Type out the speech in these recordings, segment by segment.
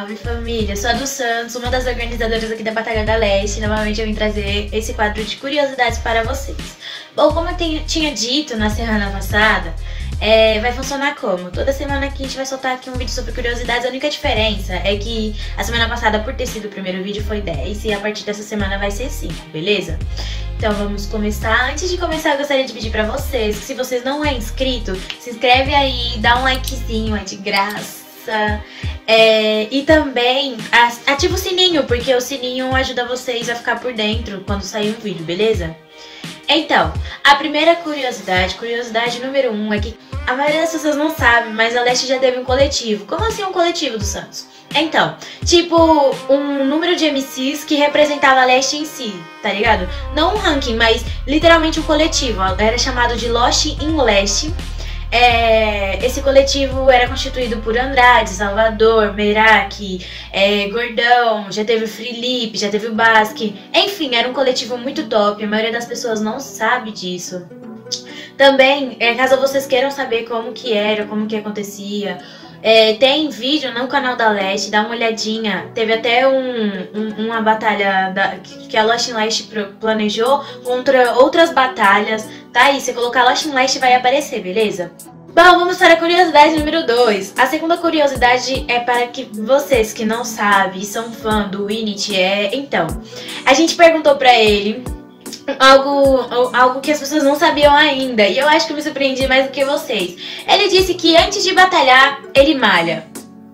Salve família, sou a do Santos, uma das organizadoras aqui da Batalha da Leste. Novamente eu vim trazer esse quadro de curiosidades para vocês. Bom, como eu tinha dito na semana passada, vai funcionar como? Toda semana aqui a gente vai soltar aqui um vídeo sobre curiosidades. A única diferença é que a semana passada, por ter sido o primeiro vídeo, foi 10 e a partir dessa semana vai ser 5, beleza? Então vamos começar. Antes de começar, eu gostaria de pedir pra vocês que, se vocês não é inscrito, se inscreve aí, dá um likezinho, é de graça. E também ativa o sininho, porque o sininho ajuda vocês a ficar por dentro quando sair um vídeo, beleza? Então, a primeira curiosidade número 1 é que a maioria das pessoas não sabe, mas a Leste já teve um coletivo. Como assim um coletivo do Santos? Então, tipo, um número de MCs que representava a Leste em si, tá ligado? Não um ranking, mas literalmente um coletivo. Era chamado de Lost in Leste. Esse coletivo era constituído por Andrade, Salvador, Meirac, Gordão, já teve o Felipe, já teve o Basque. Enfim, era um coletivo muito top, a maioria das pessoas não sabe disso. Também, caso vocês queiram saber como que era, como que acontecia, tem vídeo no canal da Leste, dá uma olhadinha. Teve até uma batalha que a Lost in Leste planejou contra outras batalhas. Tá aí, você colocar Lost in Leste vai aparecer, beleza? Bom, vamos para a curiosidade número 2. A segunda curiosidade é para que vocês que não sabem e são fã do Winit. Então, a gente perguntou pra ele algo que as pessoas não sabiam ainda, e eu acho que eu me surpreendi mais do que vocês. Ele disse que antes de batalhar, ele malha.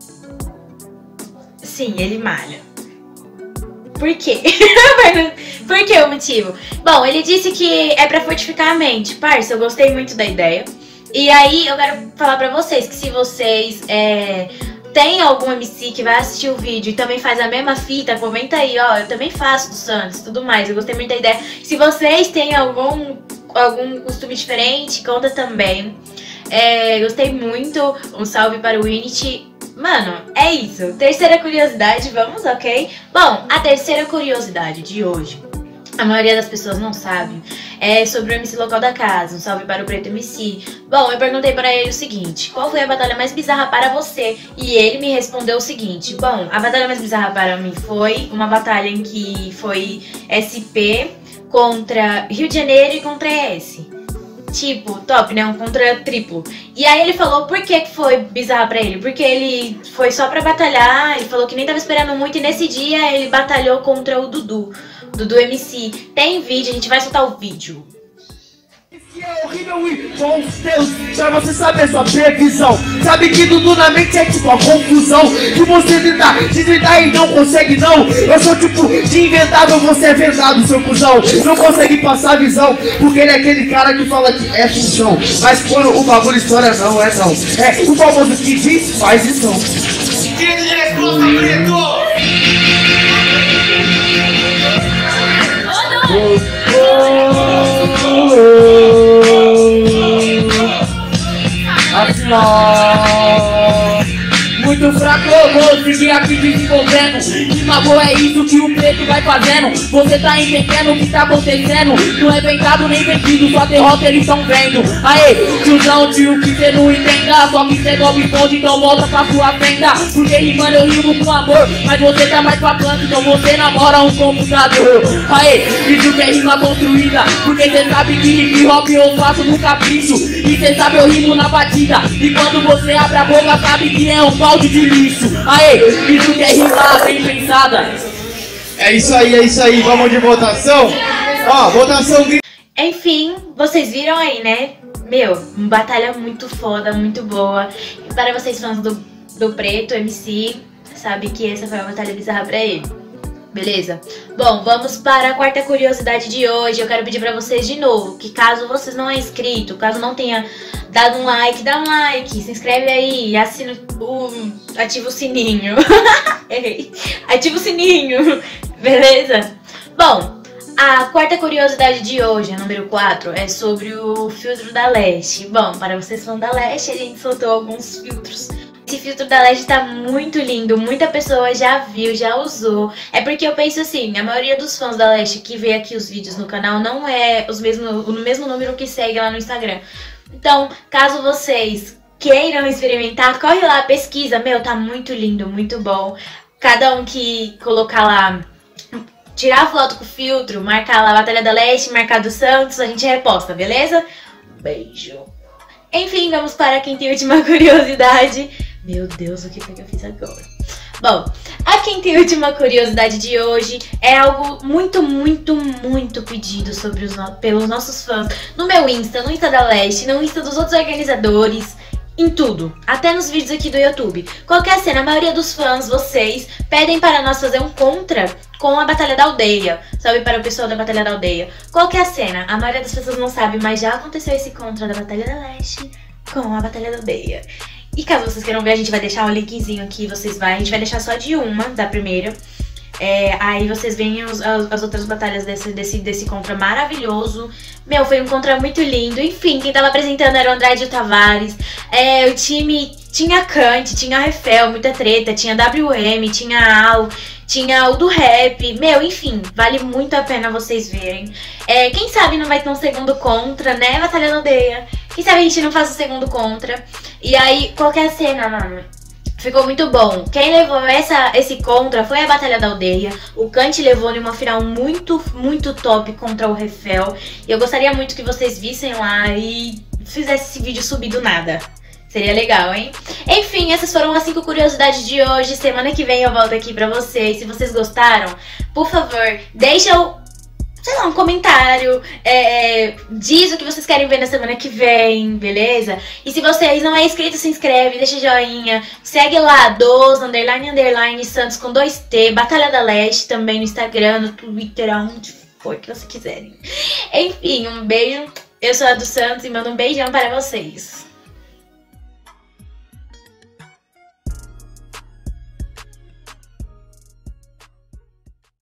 Sim, ele malha. Por quê? Por que o motivo? Bom, ele disse que é pra fortificar a mente. Parça, eu gostei muito da ideia. E aí eu quero falar pra vocês que, se vocês tem algum MC que vai assistir o vídeo e também faz a mesma fita, comenta aí, ó, eu também faço do Santos, tudo mais. Eu gostei muito da ideia. Se vocês têm algum costume diferente, conta também. Gostei muito. Um salve para o Winit. Mano, é isso. Terceira curiosidade, vamos, ok? Bom, a terceira curiosidade de hoje, a maioria das pessoas não sabe, é sobre o MC local da casa. Um salve para o Preto MC. Bom, eu perguntei para ele o seguinte: qual foi a batalha mais bizarra para você? E ele me respondeu o seguinte: bom, a batalha mais bizarra para mim foi uma batalha em que foi SP contra Rio de Janeiro e contra ES. Tipo, top, né? Um contra triplo. E aí ele falou por que foi bizarro pra ele. Porque ele foi só pra batalhar, ele falou que nem tava esperando muito. E nesse dia ele batalhou contra o Dudu MC. Tem vídeo, a gente vai soltar o vídeo. É horrível e bom Deus, pra você saber sua previsão. Sabe que tudo na mente é tipo a confusão que você tenta desvendar e não consegue não. Eu sou tipo de inventável, você é vendado, seu cuzão. Não consegue passar a visão, porque ele é aquele cara que fala que é função, mas quando o bagulho estoura não é não. É o famoso que diz, faz e não. Muito fraco, eu vou seguir aqui desenvolvendo. Rima boa, é isso que o preto vai fazendo. Você tá entendendo o que tá acontecendo? Não é vendado nem vendido, sua derrota eles tão vendo. Aê, tiozão, tio, que cê não entenda. Só que cê golpe fonte, então volta pra sua venda. Porque rimando eu rimo com amor, mas você tá mais pra planta, então você namora um computador. Aê, isso que é rima construída, porque cê sabe que hip hop eu faço no capricho. E cê sabe eu rimo na batida, e quando você abre a boca sabe que é um balde de lixo. Aê, isso que é rimar bem pensada. É isso aí, vamos de votação. Ó, votação. Enfim, vocês viram aí, né? Meu, uma batalha muito foda, muito boa. E para vocês fãs do Preto MC, sabe que essa foi a batalha bizarra pra ele. Beleza? Bom, vamos para a quarta curiosidade de hoje. Eu quero pedir pra vocês de novo que, caso vocês não é inscrito, caso não tenha dado um like, dá um like, se inscreve aí, assina ativa o sininho. Errei. Ativa o sininho, beleza? Bom, a quarta curiosidade de hoje, a número 4, é sobre o filtro da Leste. Bom, para vocês fãs da Leste, a gente soltou alguns filtros. Esse filtro da Leste tá muito lindo, muita pessoa já viu, já usou. É porque eu penso assim, a maioria dos fãs da Leste que vê aqui os vídeos no canal não é o mesmo número que segue lá no Instagram. Então, caso vocês queiram experimentar, corre lá, pesquisa. Meu, tá muito lindo, muito bom. cada um que colocar lá, tirar a foto com o filtro, marcar lá a Batalha da Leste, marcar do Santos, a gente reposta, beleza? Beijo. Enfim, vamos para quem tem última curiosidade. Meu Deus, o que foi que eu fiz agora? Bom, a quem tem última curiosidade de hoje é algo muito, muito, muito pedido pelos nossos fãs. No meu Insta, no Insta da Leste, no Insta dos outros organizadores, em tudo. Até nos vídeos aqui do YouTube. Qualquer cena, a maioria dos fãs, vocês, pedem para nós fazer um contra com a Batalha da Aldeia. Salve para o pessoal da Batalha da Aldeia. Qualquer cena, a maioria das pessoas não sabe, mas já aconteceu esse contra da Batalha da Leste com a Batalha da Aldeia. E caso vocês queiram ver, a gente vai deixar um linkzinho aqui, a gente vai deixar só de uma, da primeira. Aí vocês veem as outras batalhas desse contra maravilhoso. Meu, foi um contra muito lindo. Enfim, quem tava apresentando era o Andrade e o Tavares. O time tinha Kant, tinha Refel, muita treta, tinha WM, tinha Al, tinha o do rap. Meu, enfim, vale muito a pena vocês verem. Quem sabe não vai ter um segundo contra, né, Batalha da Aldeia? Quem sabe a gente não faz o segundo contra. E aí, qualquer cena, mano, ficou muito bom. Quem levou esse contra foi a Batalha da Aldeia. O Kant levou numa final muito, muito top contra o Refel. E eu gostaria muito que vocês vissem lá e fizessem esse vídeo subir do nada. Seria legal, hein? Enfim, essas foram as 5 curiosidades de hoje. Semana que vem eu volto aqui pra vocês. Se vocês gostaram, por favor, deixa sei lá, um comentário, diz o que vocês querem ver na semana que vem, beleza? E se vocês não é inscrito, se inscreve, deixa joinha, segue lá, __Santos com 2T, Batalha da Leste também no Instagram, no Twitter, aonde for que vocês quiserem. Enfim, um beijo, eu sou a do Santos e mando um beijão para vocês.